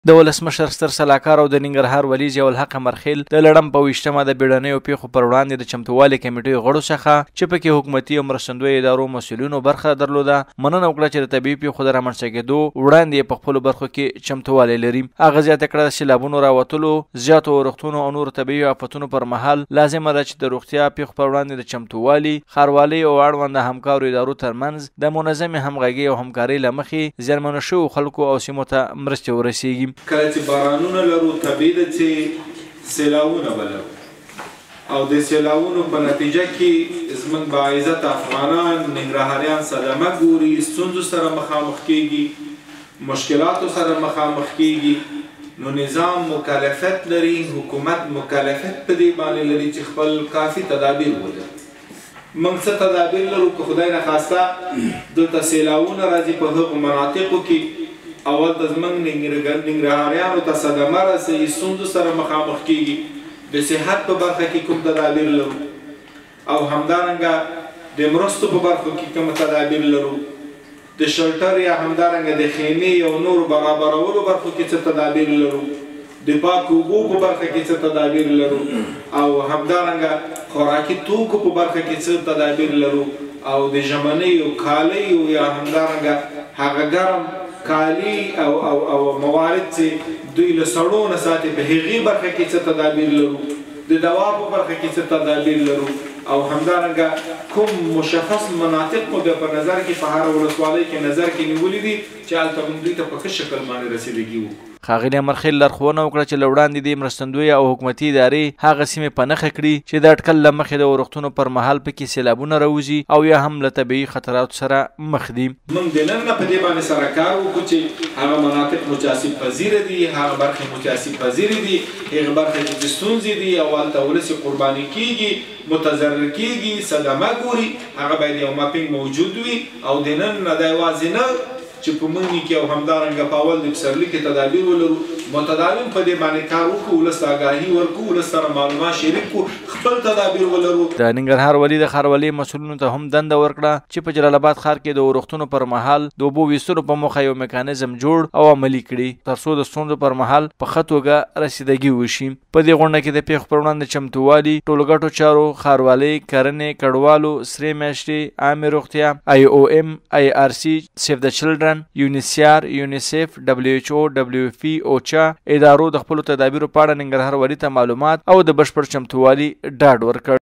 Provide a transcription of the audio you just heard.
د ولسمشر ستر سلاکار او د ننګرهار ولي ضیاءالحق مرخیل د لړم په 20مه د بیړنیو پیښو پر وړاندې د چمتووالي کمیټې غړو څخه چې پکې حکومتي او مرستندویه ادارو مسؤلینو برخه درلوده مننه وکړه چې د طبیعي پیښو د رامنځته کېدو وړاندې په خپلو برخو کې چمتووالی لري. هغه زیاته کړه د سیلابونو راوتلو، زیاتو اورښتونو او نورو طبیعي آفتونو پر مهال لازمه ده چې د روغتیا پیښو پر وړاندې د چمتووالي، ښاروالۍ او اړونده همکارو ادارو ترمنځ د منظمې همغږۍ او همکارۍ له مخې زیانمنو شویو خلکو او سیمو ته مرستې ورسیږي. کله چې بارانونه لرو طبیعي ده چې سیلاوونه به لرو او د سیلاوونو په نتیجه کې زموږ باعزت افغانان ننګرهاریان صدمه ګوري، ستونزو سره مخامخ کیږي، مشکلاتو سره مخامخ کیږي. نو نظام مکلفیت لري، حکومت مکلفیت په دې باندې لري چې خپل کافي تدابیر ولري. موږ څه تدابیر لرو که خدای نخواسته دلته سیلاوونه راځي په هغو مناطقو کې اول د زموږ ننګرهاریانو ته صدمه رسوي، ستونزو سره مخامخ کیږي. د صحت په برخه کې کوم تدابیر لرو او همدارنګه د مرستو په برخه کې کوم تدابیر لرو، د شلټر یا همدارنګه د خیمې او نورو برابرولو برخو کې څه تدابیر لرو، د پاکو اوبو په برخه کې څه تدابیر لرو او همدارنګه خوراکي توکو په برخه کې څه تدابیر لرو او د ژمنیو کالیو یا همدارنګه هغه ګرم کالی او موارد چې دوی له سړو نه ساتي په هغې برخه کې څه تدابیر لرو، د دوا په برخه کې څه تدابیر لرو او همدارنګه کوم مشخص مناطق مو په نظر کې په هر ولسوالۍ کې نظر کې نیولي دي چې هلته موږ دوی ته په ښه شکل باندې رسیدګي وکړو. ښاغلي مرخیل لارښوونه وکړه چې له وړاندې دې مرستندویه او حکومتي ادارې هغه سیمې په نښه کړي چې د اټکل له مخې د اورښتونو پر مهال پکې سیلابونه راوځي او یا هم له طبیعي خطراتو سره مخ دي. موږ د نن نه په دې باندې سره کار وکړو چې هغه مناطق متاسف پذیره دي، هغه برخې متاسف پذیرې دي، هغه برخې چې ستونزې دي او هلته ولس قرباني کیږي، متضرر کیږي، صدمه ګوري، هغه باید یو ماپینګ موجود وي او د نن نه دا یوازې نه چې په منځ کې او همدارنګه په اول د پسرلي کې تدابیر ولرو، متداوم په دې باندې کار وکړو، ولس ته آګاهي ورکړو، ولس سره معلومات شریک کړو، خپل تدابیر ولرو. د ننګرهار ولي د ښاروالۍ مسؤلینو ته هم دنده ورکړه چې په جلال آباد ښار کې د اورښتونو پر مهال د اوبو ویستلو په موخه یو میکانیزم جوړ او عملي کړي ترڅو د ستونزو پر مهال په ښه توګه رسیدګي وشي. په دې غونډه کې د پیښو پر وړاندې چمتووالي، ټولګټو چارو، ښاروالۍ، کرنې، کډوالو، سرې میاشتې، عامې روغتیا، IOM، IRC، سیف د چلډرن، یونیسیار، یونیسیف، WHO، WFP، اوچا ادارو د خپلو تدابیرو په اړه ننګرهار ولي ته معلومات او د بشپړ چمتووالي ډاډ ورکړ.